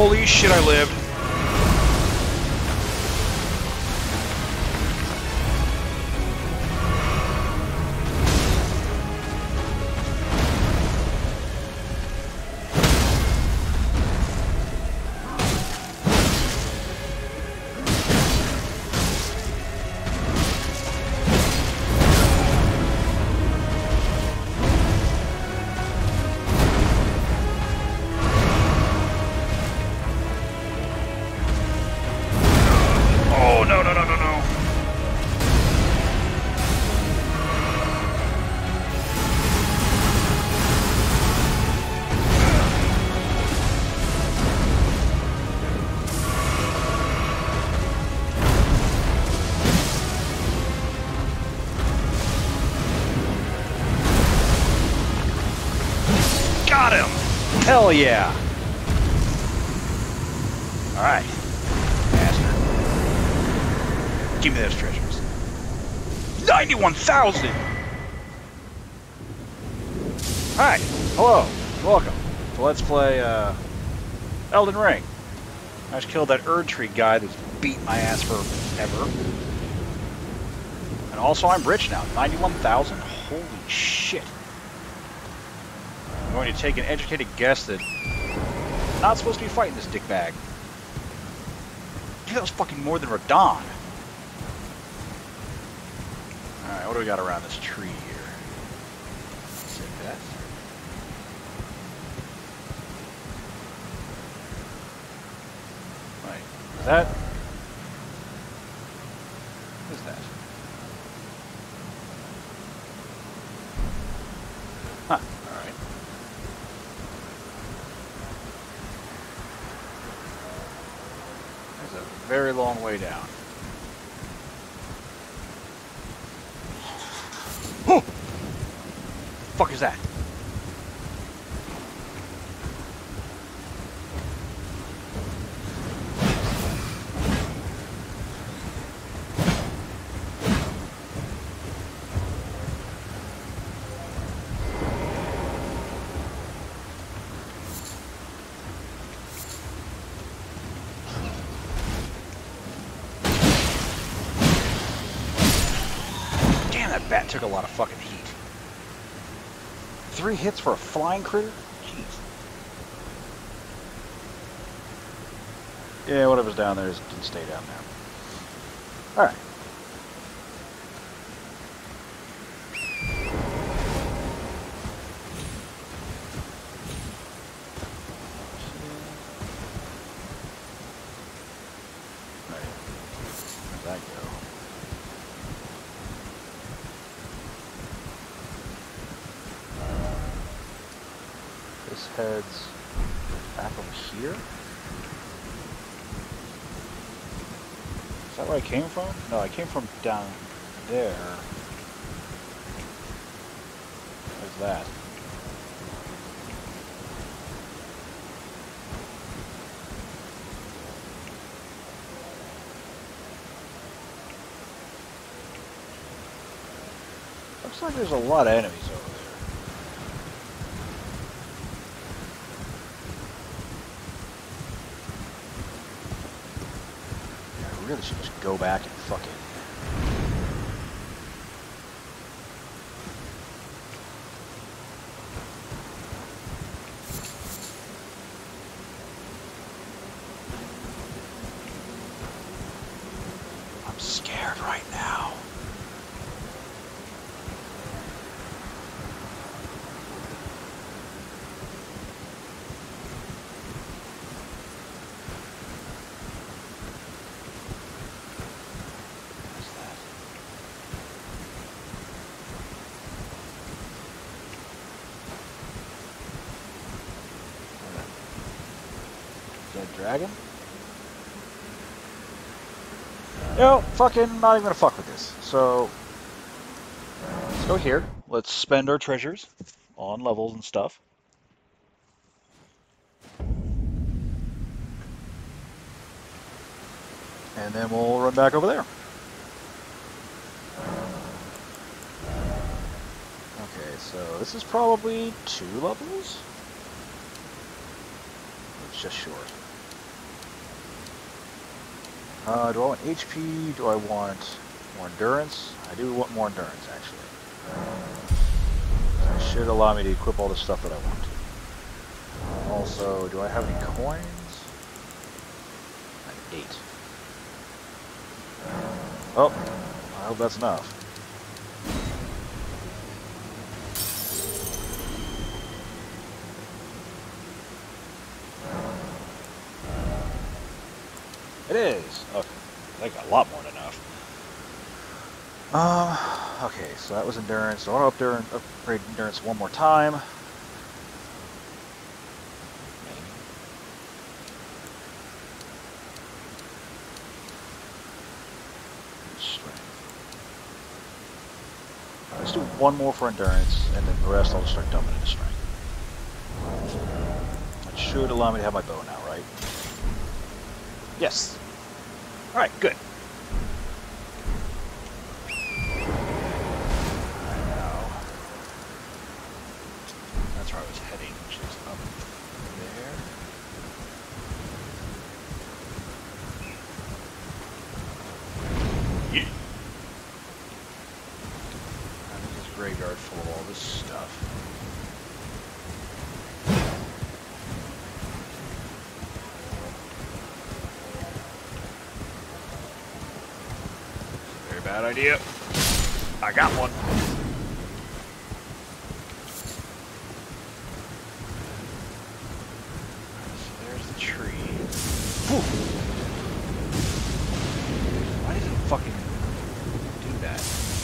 Holy shit, I lived. Got him! Hell yeah! Alright. Master. Give me those treasures. 91,000! Alright. Hello. Welcome. So let's play Elden Ring. I just killed that Erdtree guy that's beat my ass forever. And also I'm rich now. 91,000? Holy shit. I'm going to take an educated guess that I'm not supposed to be fighting this dickbag. Dude, that was fucking more than Radon. Alright, what do we got around this tree here? Take that. Right. Is that? What is that? Huh. Alright. There's a very long way down. Oh! The fuck is that? That bat took a lot of fucking heat. 3 hits for a flying critter? Jeez. Yeah, whatever's down there can stay down there. Alright. Where'd that go? This heads back over here. Is that where I came from? No, I came from down there. Where's that? Looks like there's a lot of enemies over there. I really should just go back and fucking... I'm scared right now. Dragon? No, fucking not even gonna fuck with this. So, let's go here. Let's spend our treasures on levels and stuff. And then we'll run back over there. Okay, so this is probably 2 levels? It's just short. Do I want HP? Do I want more endurance? I do want more endurance, actually. That should allow me to equip all the stuff that I want to. Also, do I have any coins? I have 8. Oh, I hope that's enough. It is. Okay, I got a lot more than enough. Okay, so that was endurance. So I want to upgrade endurance one more time. Strength. Right, let's do one more for endurance, and then the rest I'll just start dumping into strength. That should allow me to have my bow now, right? Yes. All right, good. That's where I was heading, which is up there. Yeah. And this is graveyard full of all this stuff. Very bad idea. I got one. Why does it fucking do that?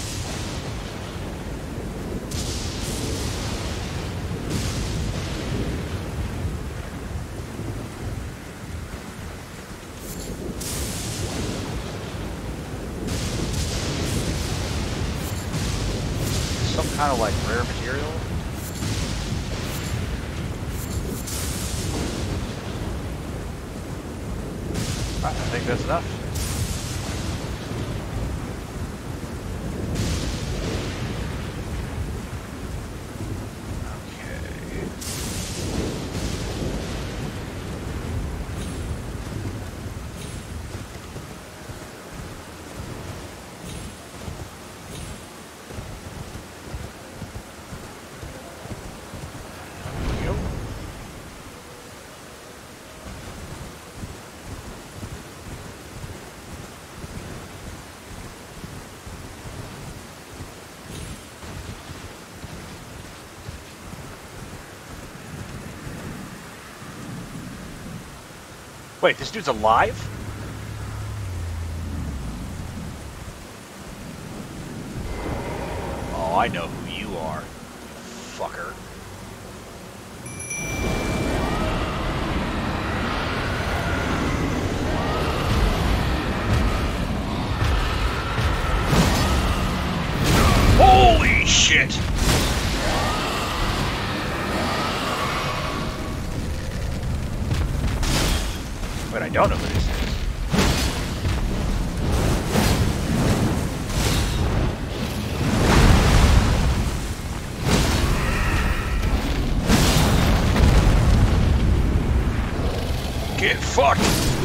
Some kind of like rare material? I think that's enough. Wait, this dude's alive? Oh, I know who you are, fucker. Holy shit! But I don't know who this is. Get fucked!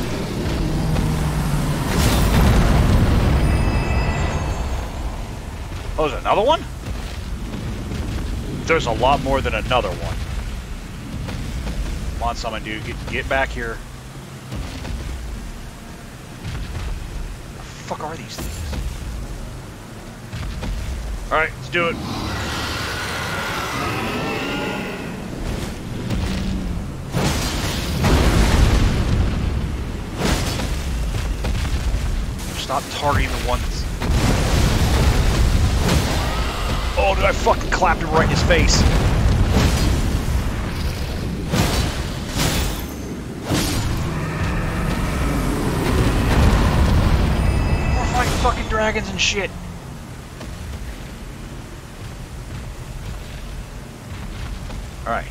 Oh, there's another one? There's a lot more than another one. Come on, someone, dude. Get back here. What the fuck are these things? Alright, let's do it. Stop targeting the one that's... Oh, did I fucking clap him right in his face? We're fighting fucking dragons and shit. Alright.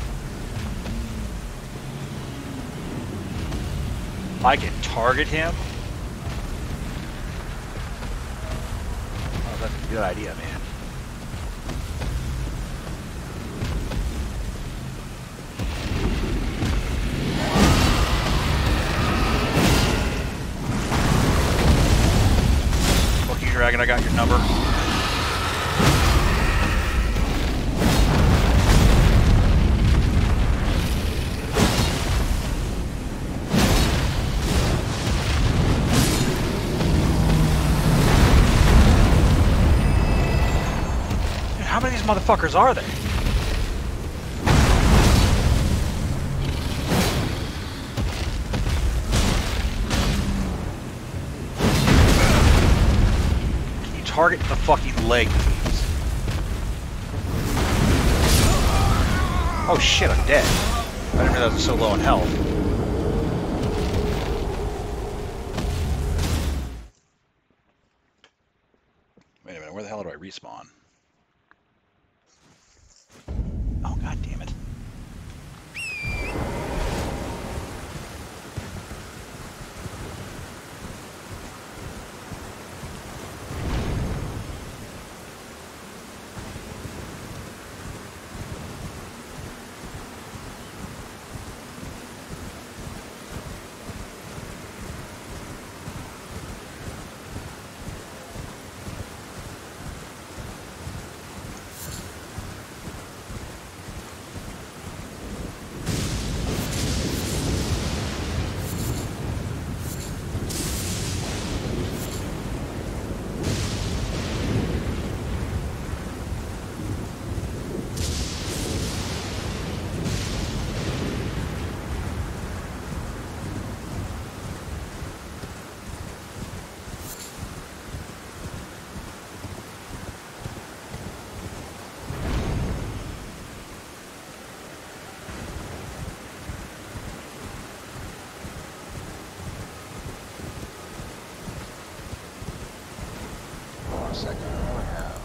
I can target him. Oh, that's a good idea, man. Dragon, I got your number. Dude, how many of these motherfuckers are there? Target the fucking leg, please. Oh shit, I'm dead. I didn't realize I was so low in health. Wait a minute, where the hell do I respawn? Oh god damn it. Second, what do I have?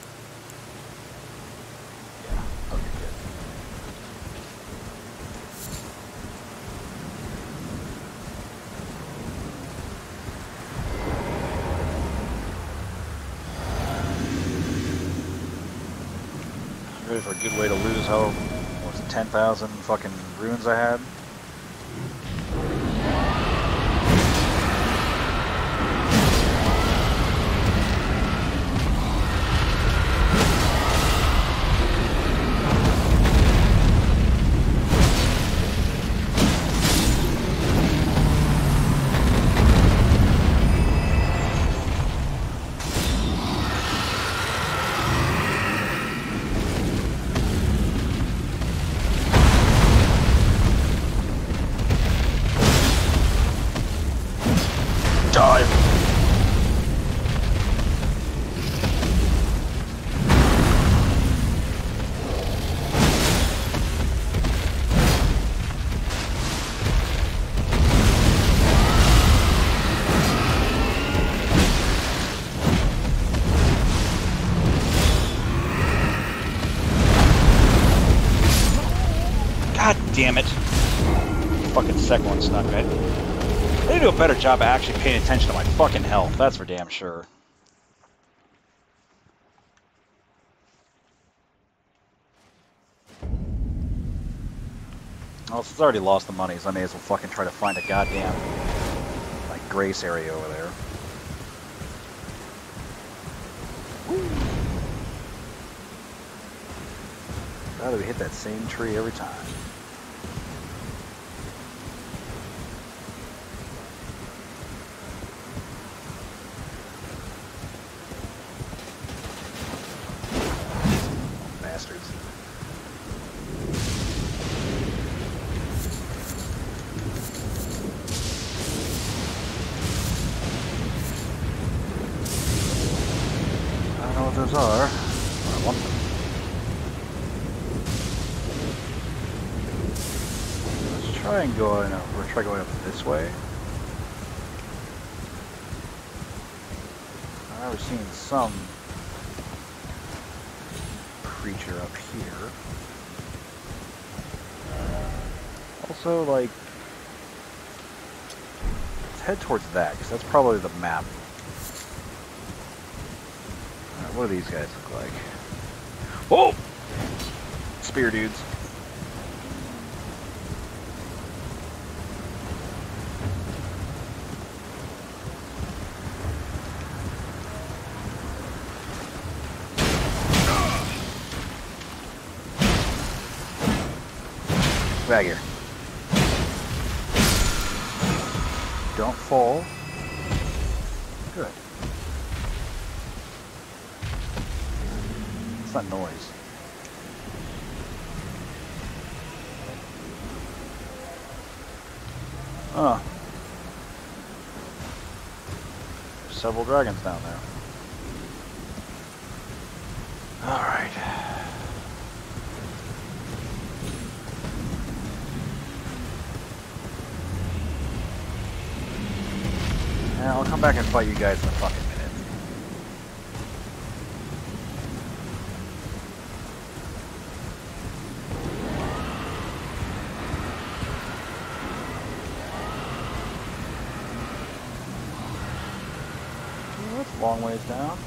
Yeah, okay, good. Ready for a good way to lose how, what was it, 10,000 fucking runes I had? God damn it. Fucking second one snuck me. They need to do a better job of actually paying attention to my fucking health, that's for damn sure. Well, since I already lost the money, so I may as well fucking try to find a goddamn, like, grace area over there. How do we hit that same tree every time? Bastards. I don't know what those are. I want them. Try and go in, or try going up this way. I remember seeing some creature up here. Also, like, let's head towards that, because that's probably the map. Alright, what do these guys look like? Oh! Spear dudes. Back here. Don't fall. Good. What's that noise? Oh. There's several dragons down there. Alright. Yeah, I'll come back and fight you guys in a fucking minute. Well, that's a long ways down.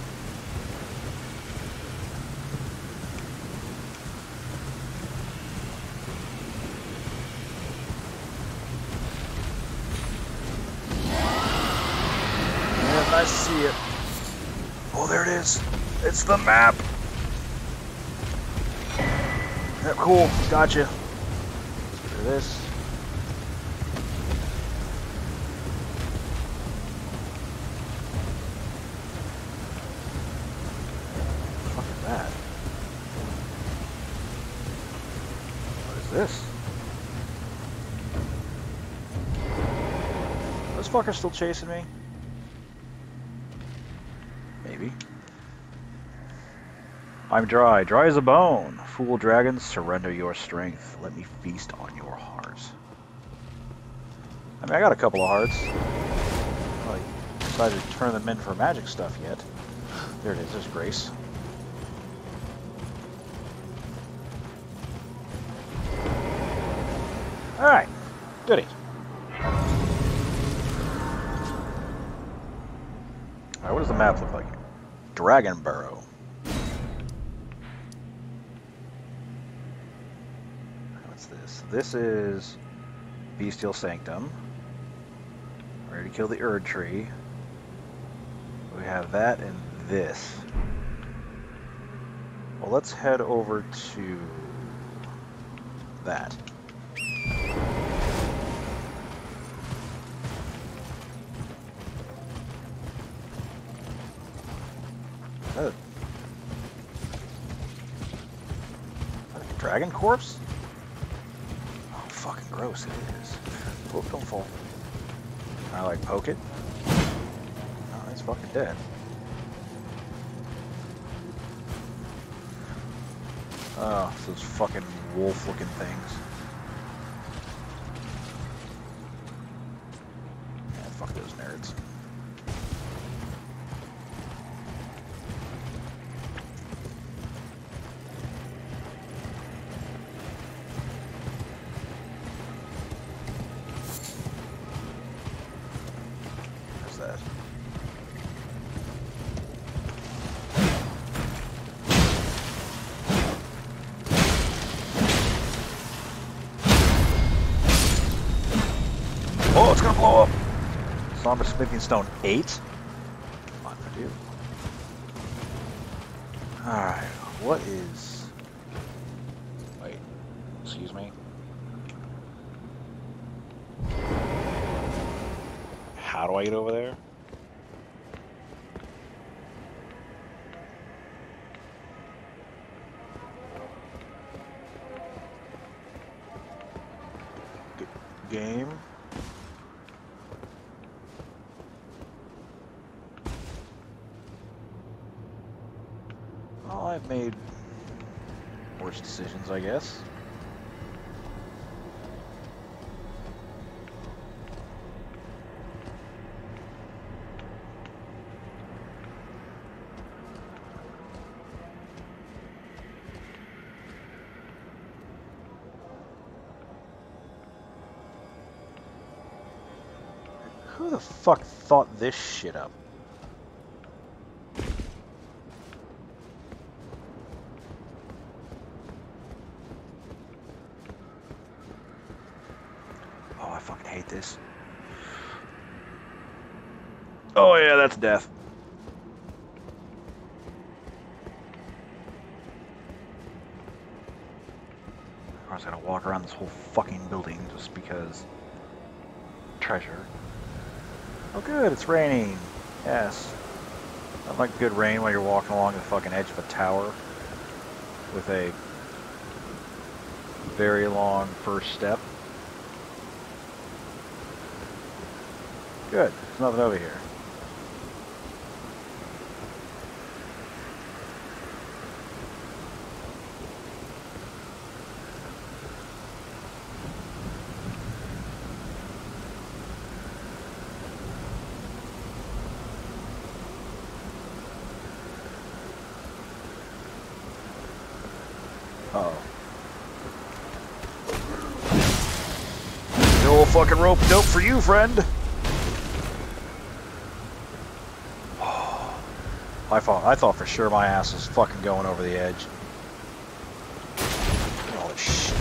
Nice to see it. Oh, there it is. It's the map. Yeah, cool. Gotcha. Let's get rid of this. What the fuck is that? What is this? This fucker's still chasing me? Maybe. I'm dry as a bone. Fool dragons, surrender your strength. Let me feast on your hearts. I mean, I got a couple of hearts. I decided to turn them in for magic stuff yet. There it is, there's Grace. Alright, goody. Alright, what does the map look like? Dragon Burrow. What's this? This is Bestial Sanctum. Ready to kill the Erd Tree. We have that and this. Well, let's head over to that. Is that a dragon corpse? Oh, fucking gross it is. Oh, don't fall. I like poke it. Oh, it's fucking dead. Oh, those fucking wolf-looking things. Yeah, fuck those nerds. Where's that? Oh, it's gonna blow up! Somber Smithing Stone 8? Come on, for you. Alright, what is... Wait, excuse me? How do I get over there? Game? Well, I've made worse decisions, I guess. Who the fuck thought this shit up? Oh, I fucking hate this. Oh yeah, that's death. was gonna walk around this whole fucking building just because. Treasure. Oh good, it's raining. Yes. I like good rain while you're walking along the fucking edge of a tower with a very long first step. Good, there's nothing over here. Uh-oh. No fucking rope dope for you, friend. I thought for sure my ass was fucking going over the edge. All this shit.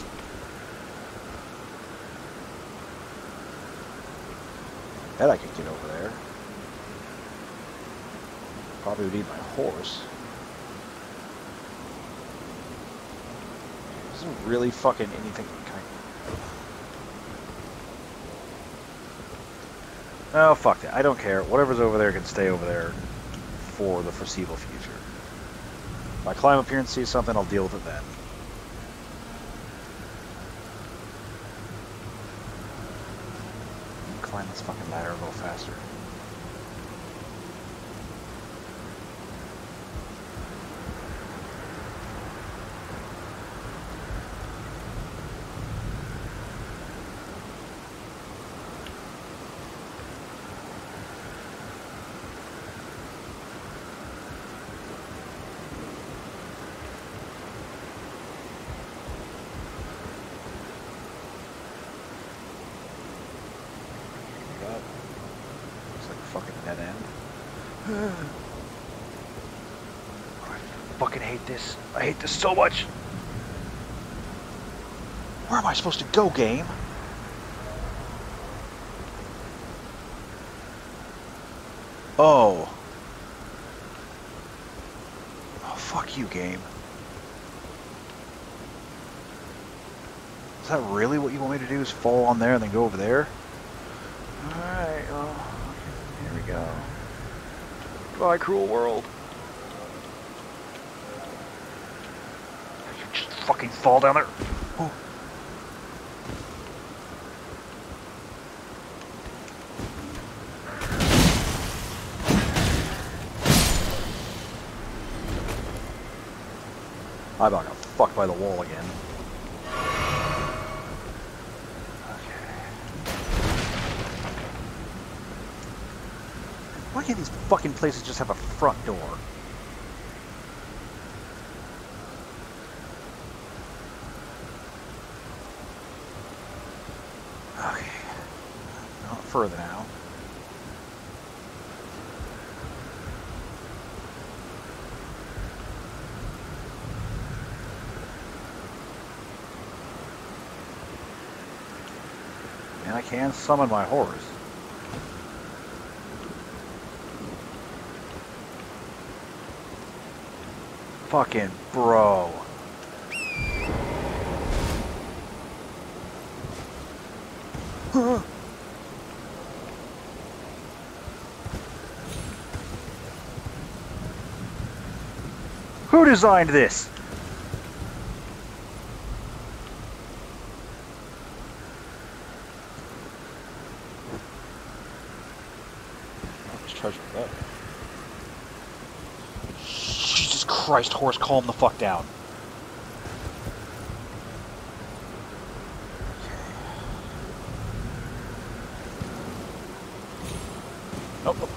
Bet I could get over there. Probably would need my horse. Isn't really fucking anything kind of... Oh, fuck that. I don't care. Whatever's over there can stay over there for the foreseeable future. If I climb up here and see something, I'll deal with it then. Climb this fucking ladder a little faster. Fucking dead end. I fucking hate this. I hate this so much. Where am I supposed to go, game? Oh. Oh, fuck you, game. Is that really what you want me to do, is fall on there and then go over there? Alright, well... Here we go. Goodbye, cruel world. Just fucking fall down there. Oh. I about got fucked by the wall again. Why can't these fucking places just have a front door? Okay. Not further now. And I can summon my horse. Fucking bro. Who designed this? There's treasure there. Jesus Christ, horse, calm the fuck down. Oh, oh.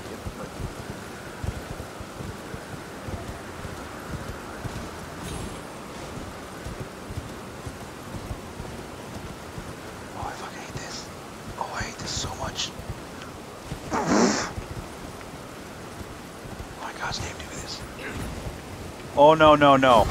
Oh, I fucking hate this. Oh, I hate this so much. Oh, in God's name, do this. Oh, no, no, no.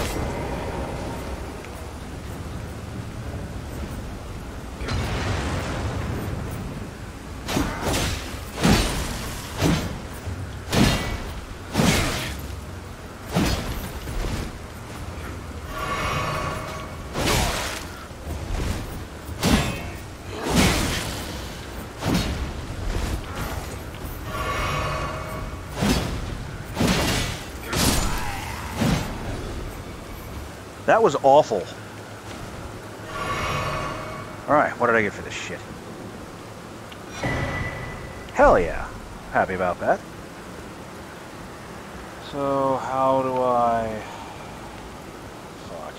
That was awful. Alright, what did I get for this shit? Hell yeah. Happy about that. So, how do I... Fuck.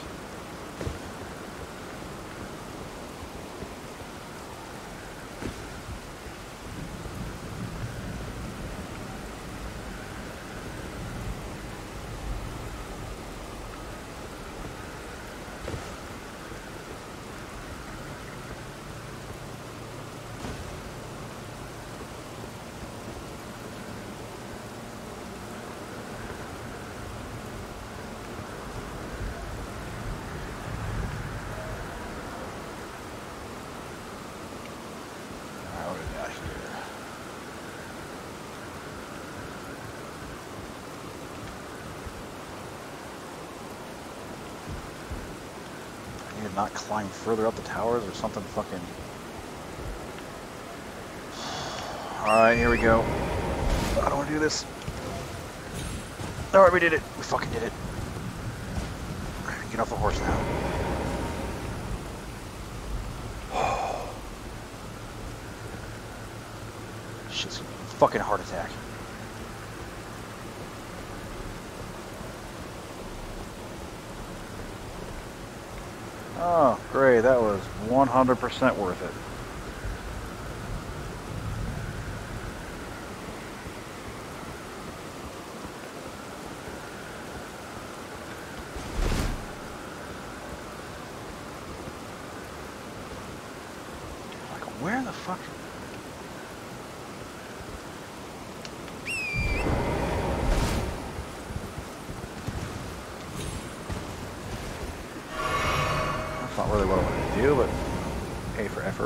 Not climb further up the towers or something fucking... Alright, here we go. I don't want to do this. Alright, we did it. We fucking did it. Get off the horse now. Shit's gonna be a fucking heart attack. Oh, great. That was 100% worth it. Like, where the fuck? That's not really what I wanted to do, but pay for effort.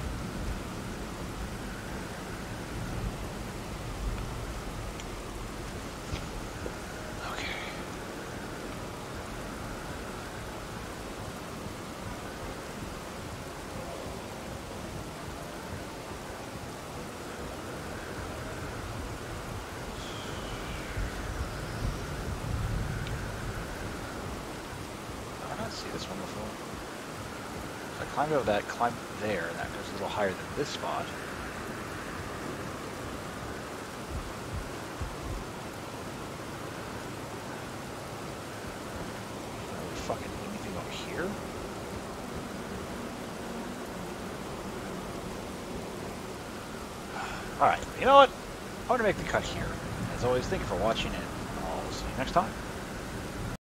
Okay. Did I not see this one before? I climbed over that, climbed there, and that goes a little higher than this spot. Fucking anything over here? Alright, you know what? I'm going to make the cut here. As always, thank you for watching, and I'll see you next time.